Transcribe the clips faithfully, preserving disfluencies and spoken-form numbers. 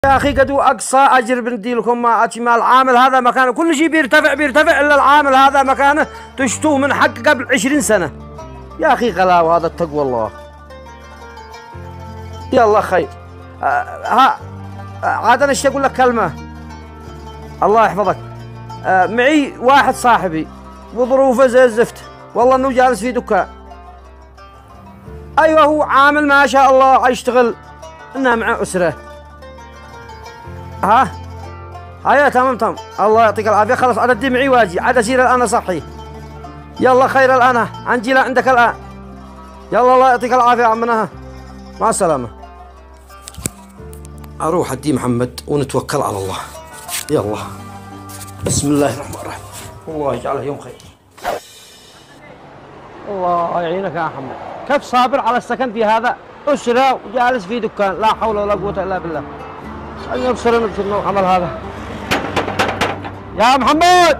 يا اخي قدو اقصى اجر بندي لكم ما اتشمال العامل هذا مكانه كل شيء بيرتفع بيرتفع الا العامل هذا مكانه تشتوه من حق قبل عشرين سنه. يا اخي غلاوه هذا التقوى الله. يلا خير. آه ها آه عاد انا ايش اقول لك كلمه. الله يحفظك. آه معي واحد صاحبي وظروفه زي الزفت، والله انه جالس في دكان. ايوه هو عامل ما شاء الله يشتغل انه مع اسره. ها هيا تمام تمام الله يعطيك العافيه. خلاص انا ادي معي واجي عاد اسير الان صحي. يلا خير الان انجي لا عندك الان. يلا الله يعطيك العافيه عمنا مع السلامه. اروح ادي محمد ونتوكل على الله. يلا بسم الله الرحمن الرحيم. الله يجعله يوم خير. الله يعينك يا محمد. كيف صابر على السكن في هذا اسره وجالس في دكان؟ لا حول ولا قوه الا بالله. خلينا نبصر نبصر نوع عمل هذا. يا محمد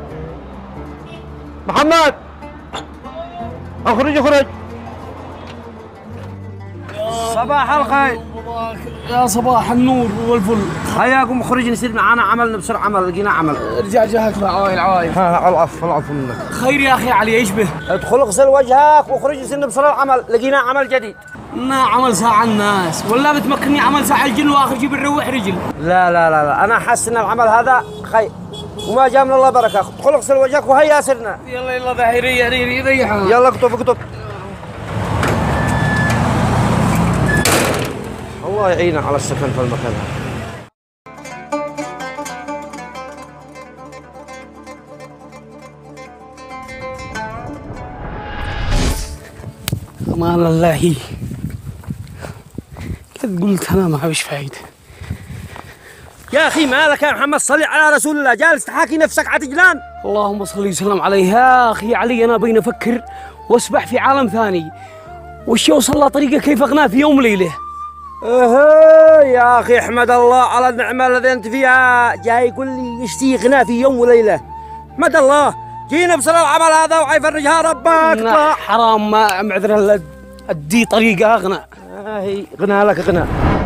محمد اخرج اخرج. صباح الخير. يا صباح النور والفل. هياكم اخرج نصير معانا عمل نبصر عمل لقينا عمل. رجع جهك العوايل العوايل. ها العفو العفو منك. خير يا اخي علي ايش به؟ ادخل اغسل وجهك واخرج نصير نبصر العمل لقينا عمل جديد. ما عمل ساعة الناس ولا بتمكنني عمل ساعة الجن واخر شيء بنروح رجل. لا لا لا لا انا حاسس ان العمل هذا خير وما جاء من الله بركه. ادخل اغسل وجهك وهيا سرنا. يلا يلا ذا ريح ريح ريح. يلا اكتب اكتب. الله يعينه على السكن في المكان هذا. امان الله. قد قلت انا ما فيش فايده. يا اخي مالك يا محمد؟ صلي على رسول الله، جالس تحاكي نفسك على جنان. اللهم صل وسلم عليه. يا اخي علي انا بين افكر واسبح في عالم ثاني، وش يوصل له طريقه كيف اغناه في يوم ليله. اها يا اخي احمد الله على النعمه التي انت فيها. جاي يقول لي يشتي غنى في يوم وليله. احمد الله جينا بصل العمل هذا وحيفرجها ربك. حرام ما معذره ادي طريقه اغنى. هي غنى لك غنى.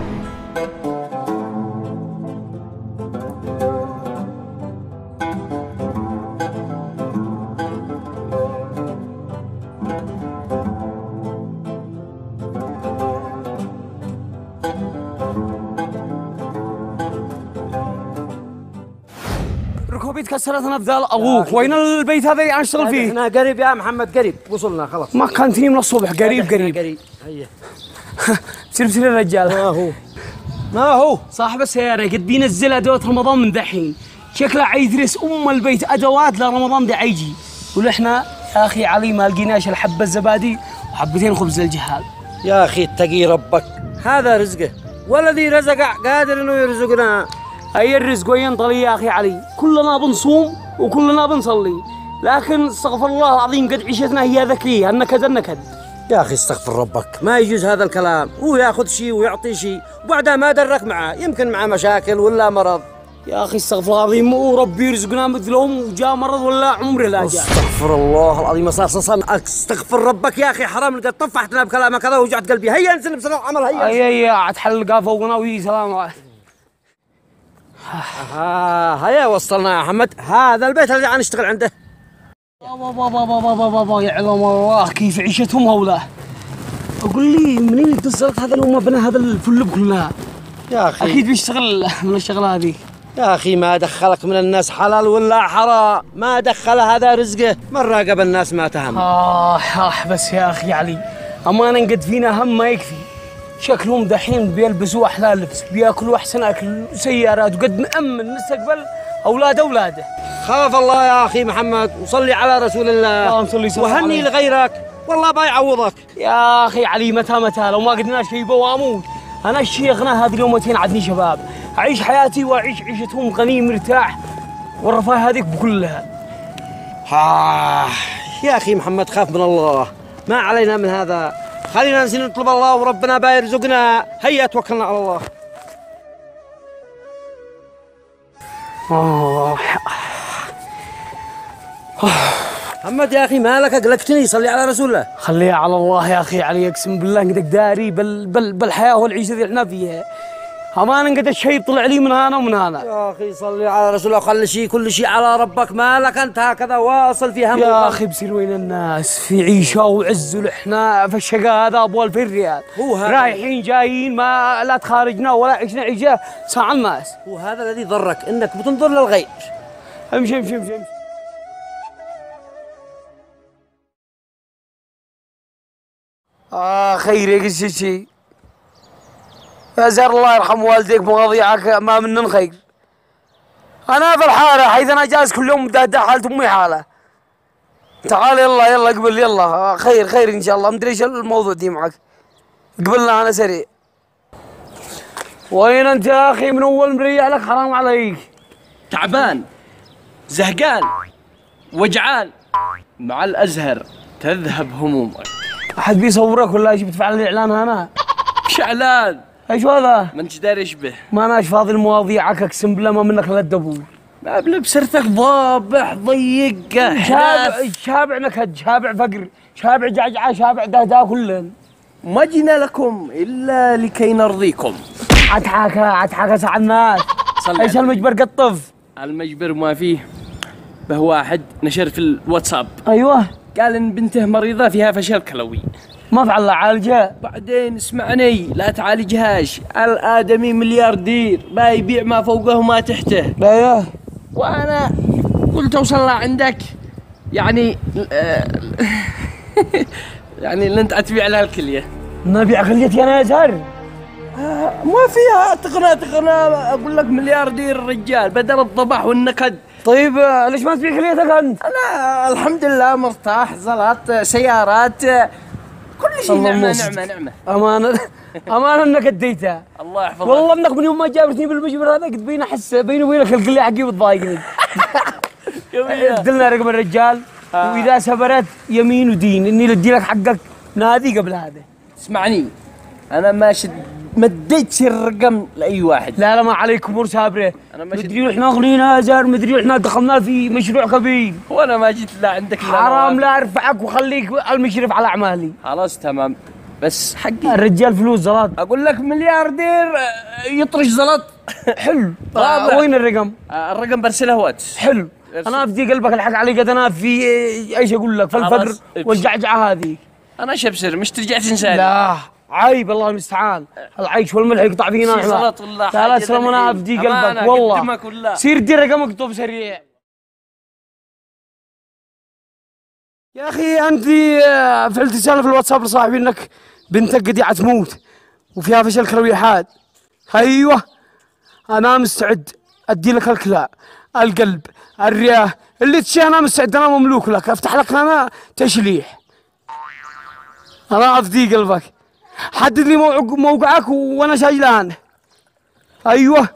ركوبي تكسرت نبذال ابوك. وين البيت هذا اللي اشتغل فيه؟ هنا قريب يا محمد قريب وصلنا خلاص. ما كان فيني من الصبح. قريب قريب قريب. هيا سير سير الرجال. ما هو ما هو صاحب السيارة قد بينزل ادوات رمضان من دحين. شكله عيدرس ام البيت ادوات لرمضان ده عيجي. ولحنا يا اخي علي ما لقيناش الحبه الزبادي وحبتين خبز الجهال. يا اخي اتقي ربك، هذا رزقه والذي رزق قادر انه يرزقنا. هي الرزق وينطلي يا اخي علي. كلنا بنصوم وكلنا بنصلي، لكن استغفر الله العظيم قد عيشتنا هي ذكيه. النكد النكد. يا اخي استغفر ربك، ما يجوز هذا الكلام. هو ياخذ شيء ويعطي شيء وبعدها ما درك معاه، يمكن معاه مشاكل ولا مرض. يا اخي استغفر الله العظيم وربي يرزقنا مثلهم وجاء مرض ولا عمره لا جاء. استغفر الله العظيم. صار صار استغفر ربك يا اخي. حرام قد طفحتنا بكلامك هذا ووجعت قلبي. هيا انزل بسرعه العمل. هيا هيا هيا عاد حلقه فوقنا وي سلام عليكم. ها هيا وصلنا يا محمد. هذا البيت اللي جاي نشتغل عنده. بابا بابا بابا بابا يعلم الله كيف عيشتهم هؤلاء. اقول لي منين اتصلت هذا الامه بنا هذا الفل كلها؟ يا اخي اكيد بيشتغل من الشغله هذه. يا اخي ما دخلك من الناس حلال ولا حرام، ما دخل هذا رزقه. من راقب الناس ما تهم. آه آه بس يا أخي علي أمانة قد فينا هم ما يكفي. شكلهم دحين بيلبسوا أحلى لبس، بياكلوا أحسن أكل، سيارات، وقد نأمن نستقبل أولاد أولاده. خاف الله يا أخي محمد وصلي على رسول الله. اللهم صل وسلم عليه. وهني لغيرك والله بيعوضك. يا أخي علي متى متى لو ما قدنا شيء بواموت. أنا الشيخنا هذه اليومتين عدني شباب، أعيش حياتي وأعيش عيشتهم غني مرتاح والرفاه هذيك بكلها. آه يا أخي محمد خاف من الله، ما علينا من هذا. خلينا ننزل نطلب الله وربنا بيرزقنا. هيا توكلنا على الله. آه محمد يا أخي مالك أقلقتني؟ صلي على رسول الله. خليها على الله يا أخي علي. أقسم بالله إنك داري بل بل بالحياة والعيشة اللي احنا فيها. أمان قد الشيء طلع لي من هنا ومن هنا. يا أخي صلي على رسول الله، خلي شيء كل شيء على ربك، مالك أنت هكذا واصل في هم. يا أخي بصير وين الناس في عيشة وعز، ونحنا في الشقة هذا أبو ألفين ريال، هو هذا رايحين جايين ما لا تخارجنا ولا عشنا عيشة ساعة الناس. هو هذا الذي ضرك إنك بتنظر للغير. امشي امشي امشي امشي. آه خيرك ايش شيء يا زهر، الله يرحم والديك مواضيعك ما منن خير. انا في الحاره حيث انا جالس كل يوم مدادا حالة امي حاله. تعال يلا يلا قبل يلا، خير خير ان شاء الله. مدري ايش الموضوع دي معك، قبلنا انا سريع. وين انت يا اخي؟ من اول مريح لك، حرام عليك. تعبان زهقان وجعان، مع الازهر تذهب همومك. احد بيصورك ولا ايش؟ بتفعل الاعلان هنا؟ ايش اعلان؟ ايش هذا؟ ما انت داري ايش به. ما اناش فاضي المواضيعك، اقسم بالله ما منك الا الدبور. ما بلبسرتك ضابح ضيق شابع شابع نكد، شابع فقر، شابع جعجعه، شابع دهدا كلن. ما جينا لكم الا لكي نرضيكم. عتحاكا عتحاكا ساعة الناس. ايش المجبر قطف؟ المجبر ما فيه به واحد نشر في الواتساب، ايوه قال ان بنته مريضه فيها فشل كلوي، ما فعل عالجه. بعدين اسمعني لا تعالجهاش، الادمي ملياردير ما يبيع ما فوقه وما تحته. ايوه وانا قلت اوصل له عندك يعني يعني اللي انت تبيع لها الكليه. نبيع كليتي انا يا زهر؟ ما فيها تقنى تقنى، اقول لك ملياردير الرجال بدل الضبح والنكد. طيب ليش ما تبيع كليتك انت؟ انا الحمد لله مرتاح، زلط سيارات كل شيء، نعمه نعمه نعمه. امانه امانه انك اديتها. الله يحفظك. والله انك من يوم ما جابتني بالمجبر هذا قد بين احس بيني وبينك القليه حقي بتضايقني. ادلنا رقم الرجال، آه. واذا سبرت يمين ودين اني ادي لك حقك نادي قبل هذا. اسمعني انا ما شد ما اديتش الرقم لاي واحد. لا لا ما عليك امور سابره. مدري احنا اغنينا زهر، مدري احنا دخلنا في مشروع كبير، وانا ما جيت لا عندك لا حرام. لا ارفعك وخليك المشرف على اعمالي. خلاص تمام، بس حقي الرجال فلوس زلط. اقول لك ملياردير يطرش زلط. حلو. آه وين الرقم؟ آه الرقم برسله واتس. حلو. انا افدي قلبك الحق علي، قد انا في ايش اقول لك في الفقر والجعجعه هذه. انا شبسر مش ترجع تنساني. لا عيب الله المستعان، العيش والملح يقطع فينا احنا. لا لا سلام، انا افدي قلبك والله. سير دي رقمك طب سريع. يا اخي انت فعلت رساله في الواتساب لصاحبي انك بنتك قديعه تموت وفيها فشل كلوي حاد. ايوه انا مستعد ادي لك الكلى، القلب، الرئه، اللي تشي انا مستعد، انا مملوك لك، افتح لك انا تشليح. انا افدي قلبك، حدد لي موقعك وانا جاي الان. ايوه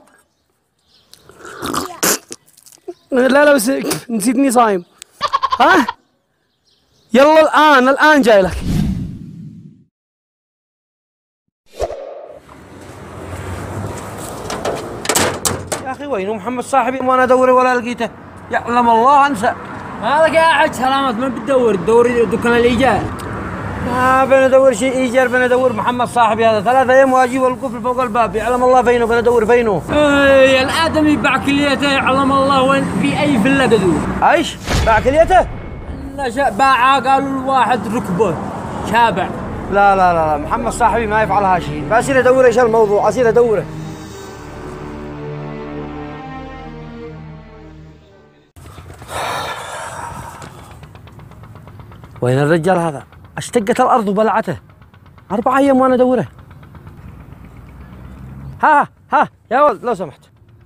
لا لا بس نسيتني صايم. ها يلا الان الان جاي لك. يا اخي وينه محمد صاحبي؟ وانا ادور ولا لقيته، يعلم الله انسى. مالك يا حج سلامات؟ من بتدور؟ تدور دكان الايجار؟ ما بندور شيء ايجار، بندور محمد صاحبي هذا ثلاثة ايام واجي والقفل فوق الباب، يعلم الله فينه، بندور فينه. اي الادم يباع كليته، يعلم الله وين في اي فيلا قدور. ايش؟ باع كليته؟ لا باعها، قالوا الواحد ركبه شابع. لا لا لا محمد صاحبي ما يفعل هالشيء، بصير ادور ايش الموضوع، اصير ادوره. وين الرجال هذا؟ اشتقت الارض وبلعته، اربع ايام وانا ادوره. ها ها يا ولد لو سمحت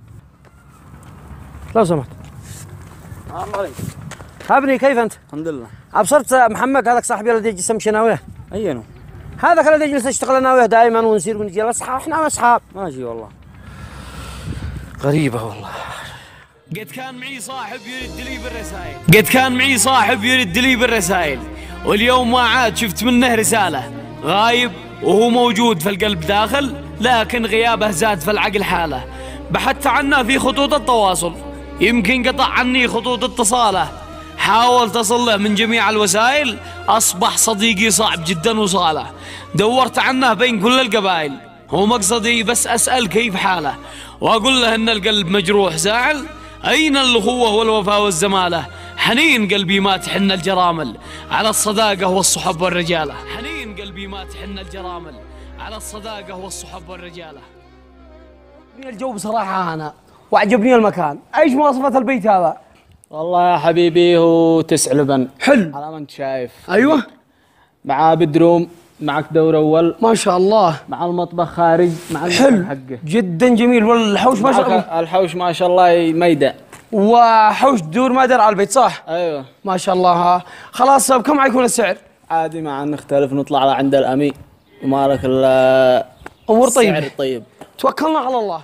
لو سمحت. السلام عليكم. ابني كيف انت؟ الحمد لله. ابصرت محمد هذاك صاحبي الذي يجلس يمشي انا وياه؟ اينو؟ هذاك الذي يجلس نشتغل انا وياه دائما ونسير ونجي اصحاب، احنا اصحاب. ماشي والله. غريبه والله. قد كان معي صاحب يرد لي بالرسائل قد كان معي صاحب يرد لي بالرسائل واليوم ما عاد شفت منه رسالة. غايب وهو موجود في القلب داخل، لكن غيابه زاد في العقل حاله. بحثت عنه في خطوط التواصل، يمكن قطع عني خطوط اتصاله. حاولت أصل له من جميع الوسائل، أصبح صديقي صعب جدا وصاله. دورت عنه بين كل القبائل، هو مقصدي بس أسأل كيف حاله، وأقول له إن القلب مجروح زاعل. أين الأخوة والوفاء والزمالة؟ حنين قلبي ما تحن الجرامل على الصداقة والصحب والرجالة. حنين قلبي ما تحن الجرامل على الصداقة والصحب والرجالة. الجو بصراحة أنا وعجبني المكان. ايش مواصفات البيت هذا؟ والله يا حبيبي هو تسع لبن. حلو على ما انت شايف. ايوه. مع بدروم، معك دور اول ما شاء الله، مع المطبخ خارج، مع حلو حقه جدا جميل. والحوش ما شاء الله، الحوش ما شاء الله ميدة، وحوش دور ما دار على البيت صح؟ ايوه ما شاء الله. ها خلاص بكم حيكون السعر؟ عادي ما نختلف، نطلع عند الامين ومالك ال امور طيبه. السعر طيب. توكلنا على الله.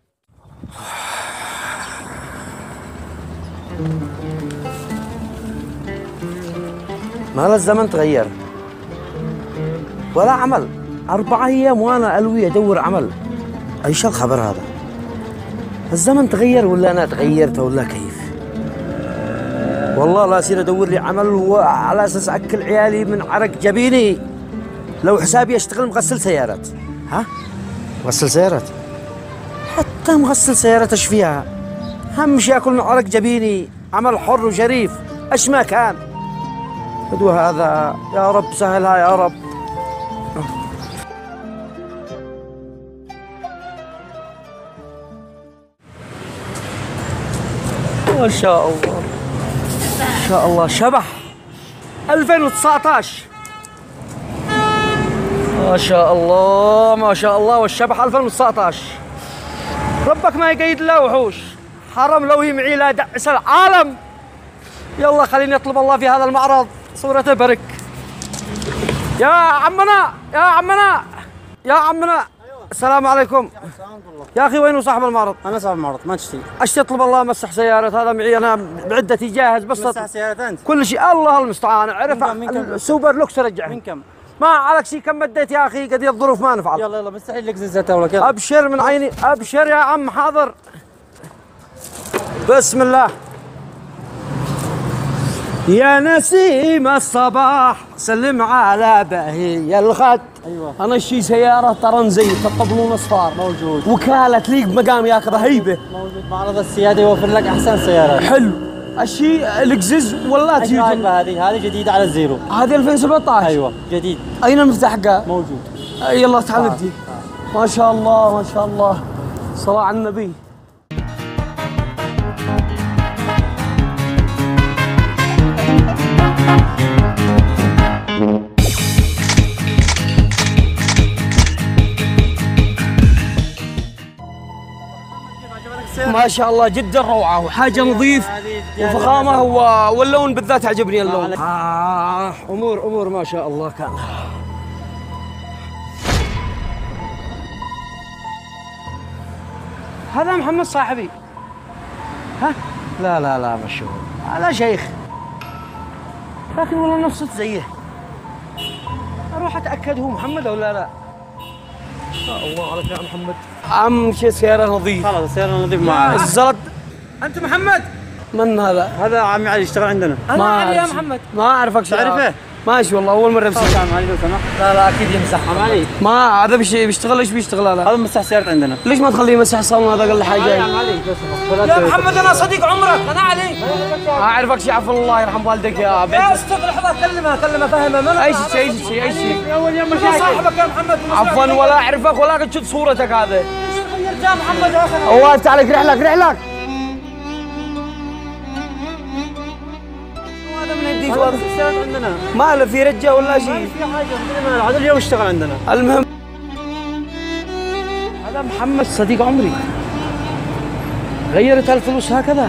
ما الزمن تغير ولا عمل. أربعة أيام وأنا ألوي أدور عمل. أيش الخبر هذا؟ الزمن تغير ولا أنا تغيرت ولا كيف؟ والله لا أصير أدور لي عمل وعلى أساس أكل عيالي من عرق جبيني. لو حسابي أشتغل مغسل سيارات. ها؟ مغسل سيارات؟ حتى مغسل سيارات إيش فيها؟ همشي أكل من عرق جبيني. عمل حر وشريف إيش ما كان. هدوء هذا يا رب سهلها يا رب. ما شاء الله ما شاء الله. شبح ألفين وتسعطعش. ما شاء الله ما شاء الله. والشبح ألفين وتسعطعش. ربك ما يقيد له وحوش. حرم لو هي معي لا دعس العالم. يلا خليني اطلب الله في هذا المعرض صورته برك. يا عمنا يا عمنا يا عمنا. السلام عليكم. يا اخي وين صاحب المعرض؟ انا صاحب المعرض ما تشتري. ايش تطلب الله امسح سيارة. هذا معي انا بعدتي جاهز بس مسح سيارات انت؟ كل شيء الله المستعان. اعرف السوبر لوكس رجعه. من كم؟ ما عليك شيء. كم مديت يا اخي قد الظروف ما نفعل. يلا يلا مستحيل لك زيتها ولا كذا. ابشر من عيني ابشر يا عم. حاضر بسم الله. يا نسيم الصباح سلم على بهي الخد. ايوه انا شي سياره طرنزيت الطبلون اصفار موجود. وكاله تليق بمقام ياك رهيبه. موجود. معرض السياده يوفر لك احسن سيارات. حلو. الشيء الاكزز ولا تيجي هذه هذه جديده على الزيرو. هذه ألفين وسبعطعش. ايوه جديد. اين المفتاح حقها؟ موجود. يلا تعال ندي. ما شاء الله ما شاء الله. صلاة على النبي. ما شاء الله جدا روعة وحاجة نظيف وفخامة واللون بالذات عجبني اللون. آه أمور أمور ما شاء الله كان. هذا محمد صاحبي. ها؟ لا لا لا مشهور. هذا شيخ لكن والله نفسه زيه. أروح أتأكد هو محمد أو لا لا. يا الله عليك يا محمد. أهم شيء سيارة نظيف. خلاص السيارة نظيف معاه. الزلط. أنت محمد؟ من هذا؟ هذا عمي علي يشتغل عندنا. أنا علي يا محمد. ما أعرفك. تعرفه؟ ماشي والله أول مرة بسمع. عم علي لو سمحت. لا لا أكيد يمسح. عم علي ما هذا بيش بيشتغل. ايش بيشتغل هذا؟ هذا مسح سيارة عندنا. ليش ما تخليه يمسح الصالون هذا اقل حاجة؟ عم علي يا محمد أنا صديق عمرك. أنا علي. أعرفك شيء عفوا الله يرحم والديك يا بنت. يا أستاذ لحظة كلمها كلمها فهمها. أي شيء أي شيء أي شيء. أول يوم مشاكل. صاحبك يا محمد. عفوا ولا أعرفك ولا قد شفت صورتك هذا. يا محمد هو أنت عليك رحلك رحلك. هذا من يديك السيارة عندنا. ما له في رجة ولا شيء. في حاجة هذا اليوم اشتغل عندنا. المهم هذا محمد صديق عمري. غيرت الفلوس هكذا.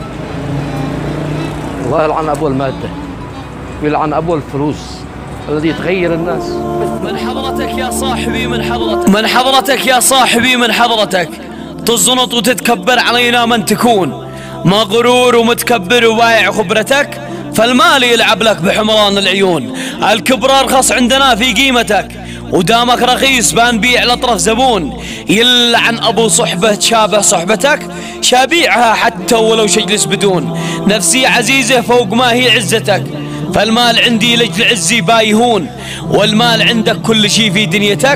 الله يلعن أبو المادة ويلعن أبو الفلوس الذي تغير الناس. من حضرتك يا صاحبي من حضرتك من حضرتك يا صاحبي من حضرتك تزنط وتتكبر علينا من تكون ما غرور ومتكبر وبايع خبرتك فالمال يلعب لك بحمران العيون. الكبر أرخص عندنا في قيمتك ودامك رخيص بنبيع لطرف زبون. يلعن أبو صحبة تشابه صحبتك شابيعها حتى ولو شجلس بدون. نفسي عزيزة فوق ما هي عزتك فالمال عندي لجل عزي بايهون والمال عندك كل شي في دنيتك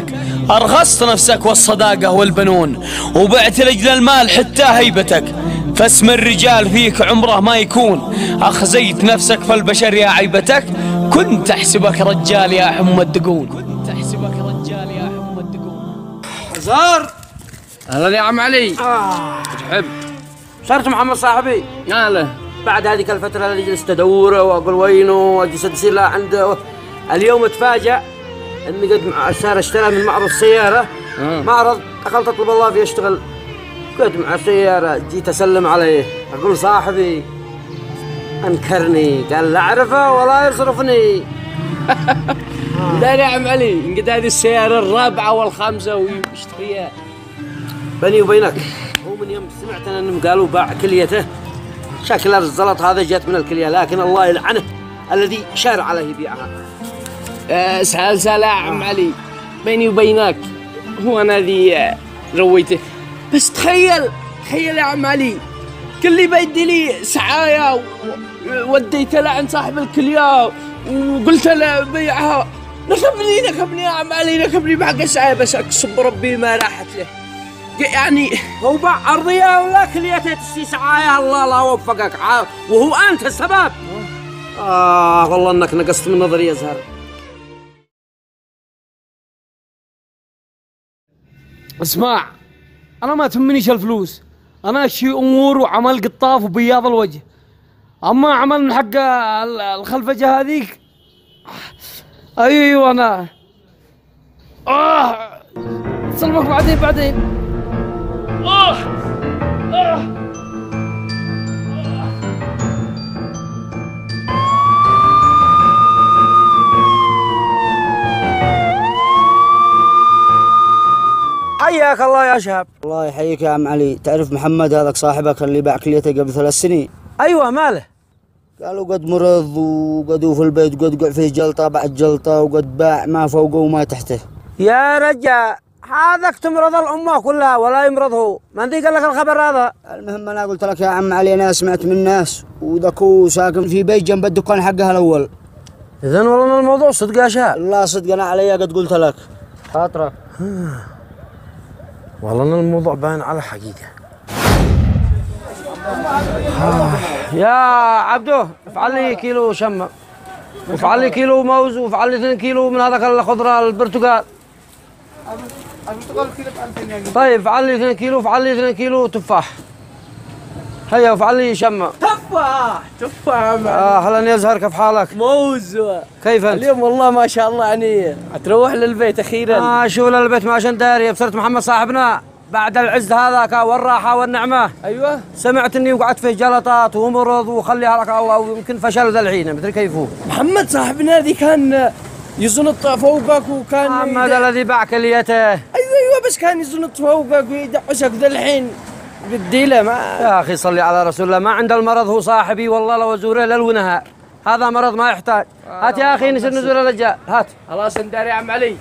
أرخصت نفسك والصداقة والبنون، وبعت لأجل المال حتى هيبتك، فاسم الرجال فيك عمره ما يكون. أخزيت نفسك فالبشر يا عيبتك، كنت أحسبك رجال يا حم الدقون. كنت أحسبك رجال يا حم الدقون. زار اهلا يا عم علي. آه. تحب صرت محمد صاحبي اهلا. بعد هذيك الفترة اللي جلست أدوره وأقول وينه وأجلس أتصل له عنده. اليوم أتفاجأ إني قد مع صار اشترى من معرض السيارة. آه. معرض دخلت أطلب الله فيه أشتغل. قد مع السيارة جيت أسلم عليه أقول صاحبي أنكرني قال لا أعرفه ولا يصرفني. لا يا عم علي انقد هذه السيارة الرابعة والخامسة ويشتريها. بيني وبينك هو من يوم سمعت أنهم قالوا باع كليته شكل الزلط هذا جت من الكلية، لكن الله يلعنه الذي شار عليه يبيعها. أه سهل سهل يا عم علي، بيني وبينك هو انا ذي رويته. بس تخيل تخيل يا عم علي كل اللي بيدي لي سعايا وديته له عند صاحب الكلية وقلت له بيعها، نكبني نكبني يا عم علي نكبني بحق السعاية، بس اقسم بربي ما راحت له. يعني هو باع أرضية ولا كليته تسي سعايا؟ الله لا وفقك وهو أنت السبب. آه والله أنك نقصت من نظري يا زهر. اسمع، أنا ما تهمنيش الفلوس، أنا أشي أمور وعمل قطاف وبياض الوجه. أما عمل من حق الخلفجة هذيك أيوة أنا آه صلبك بعدين بعدين آه آه حياك الله يا شاب. الله يحييك يا عم علي. تعرف محمد هذاك صاحبك اللي باع كليته قبل ثلاث سنين؟ أيوة ماله؟ قالوا قد مرض وقد هو في البيت وقد قع فيه جلطة بعد جلطة وقد باع ما فوقه وما تحته. يا رجال هذاك تمرض الأمة كلها ولا يمرض هو، من ذي قال لك الخبر هذا؟ المهم أنا قلت لك يا عم علي أنا سمعت من الناس وذاك هو ساكن في بيت جنب الدكان حقها الأول. إذن والله الموضوع صدق يا شاب. لا صدق أنا علي قد قلت لك. خاطرك. والله ان الموضوع باين على حقيقة. يا عبدو افعل لي كيلو شمة وافعل لي كيلو موز وافعل لي اثنين كيلو من هذاك الخضرة البرتقال. البرتقال كيلو ب ألفين يا جماعة. طيب افعل لي اثنين كيلو وافعل لي اثنين كيلو تفاح. هيا وافعل لي شمة. تفاح تفاح. اه هلا يزهر كيف حالك؟ موز. كيف انت؟ اليوم والله ما شاء الله يعني تروح للبيت اخيرا. اه شو للبيت ما عشان داري ابصرت محمد صاحبنا بعد العز هذاك والراحة والنعمة. ايوه سمعت اني وقعت فيه جلطات ومرض وخليها لك الله ويمكن فشل ذا الحين مدري كيف هو. محمد صاحبنا ذي كان يزنط فوقك وكان محمد الذي باع كليته. ايوه ايوه بس كان يزنط فوقك ويدعسك ذا الحين بالديله ما. يا اخي صلي على رسول الله، ما عند المرض هو صاحبي والله لو ازوره ليل ونهار، هذا مرض ما يحتاج. هات يا اخي نسر نزور الرجال هات. خلاص اندار يا عم علي،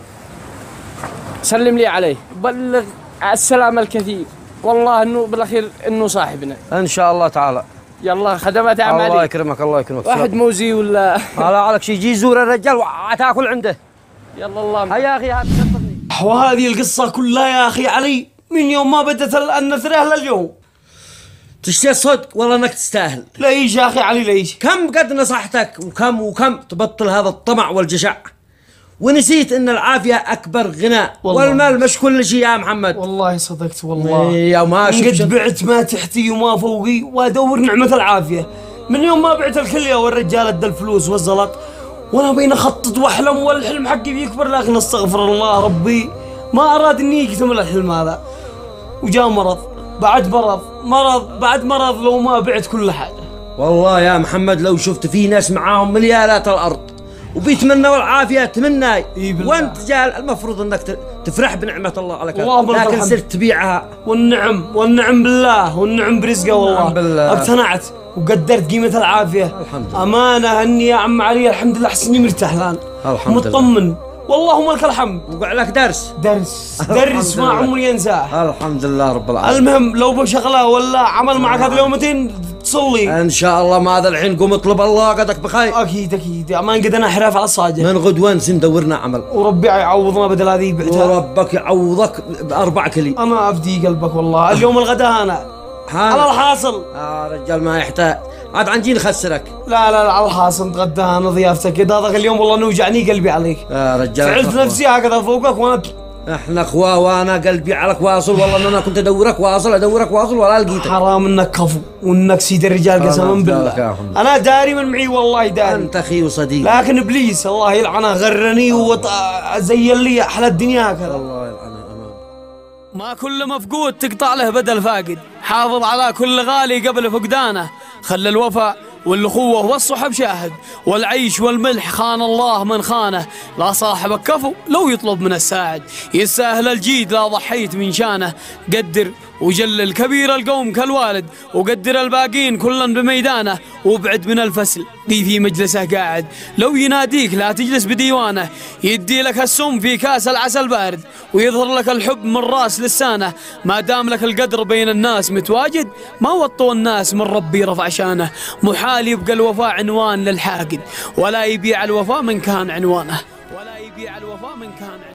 سلم لي عليه بلغ السلامة الكثير، والله انه بالاخير انه صاحبنا ان شاء الله تعالى. يلا خدمات يا عم علي. الله يكرمك الله يكرمك. واحد موزي ولا هلا عليك شي يجي يزور الرجال وتاكل عنده. يلا الله. هيا يا اخي هات شطني. وهذه القصة كلها يا أخي علي من يوم ما بدت النثرة لليوم. تشتي صدق والله انك تستاهل. ليش يا أخي علي ليش؟ كم قد نصحتك وكم وكم تبطل هذا الطمع والجشع، ونسيت ان العافية اكبر غناء والمال مش كل شيء يا محمد. والله صدقت والله. يا ما قد بعت ما تحتي وما فوقي وادور نعمة العافية. من يوم ما بعت الكلية والرجال ادى الفلوس والزلط وانا بين اخطط واحلم والحلم حقي بيكبر، لكن استغفر الله ربي ما اراد اني يكتمل الحلم هذا، وجاء مرض بعد مرض مرض بعد مرض لو ما بعت كل حاجة. والله يا محمد لو شفت في ناس معاهم مليارات الارض وبيتمنوا العافية تمناي، وانت جال المفروض انك تفرح بنعمة الله عليك، لكن صرت تبيعها. والنعم والنعم بالله والنعم برزقه والله بالله. اقتنعت وقدرت قيمة العافية. الحمد لله. أمانة أني يا عم علي الحمد لله أحسني مرتاح الآن الحمد مطمن والله لك الحمد. وقع لك درس درس درس ما عمري أنساه الحمد لله رب العالمين. المهم لو بشغله ولا عمل معك هذه اليومتين اتصل لي ان شاء الله ما هذا الحين قوم اطلب الله قدك بخير. اكيد اكيد ما نقدر نحرف على الصاجر. من غدوان ندورنا عمل وربي يعوضنا بدل هذه بعتها. وربك يعوضك باربع كلي. انا افدي قلبك والله اليوم الغداء انا على الحاصل. يا رجال ما يحتاج عاد عنجي نخسرك. لا لا لا على الحاصل نتغدى انا ضيافتك اذا هذاك اليوم والله نوجعني قلبي عليك. يا رجال فعلت نفسي هكذا فوقك وانا احنا اخوة وانا قلبي عليك واصل والله ان انا كنت ادورك واصل ادورك واصل ولا لقيتك. حرام انك كفو وانك سيد الرجال قسما بالله. انا داري من معي والله داري. انت اخي وصديق. لكن ابليس الله يلعنه غرني وزين لي احلى الدنيا هكذا. الله يلعنه. ما كل مفقود تقطع له بدل فاقد. حافظ على كل غالي قبل فقدانه. خلى الوفاء والأخوة والصحب شاهد والعيش والملح خان الله من خانه. لا صاحبك كفو لو يطلب من الساعد يستاهل الجيد لا ضحيت من شانه. قدر وجلل كبير القوم كالوالد وقدر الباقين كلا بميدانه. وابعد من الفسل دي في مجلسه قاعد لو يناديك لا تجلس بديوانه. يدي لك السم في كاس العسل بارد ويظهر لك الحب من راس لسانه. ما دام لك القدر بين الناس متواجد ما وطوا الناس من ربي رفع شانه. محال يبقى الوفاء عنوان للحاقد ولا يبيع الوفاء من كان عنوانه. ولا يبيع الوفاء من كان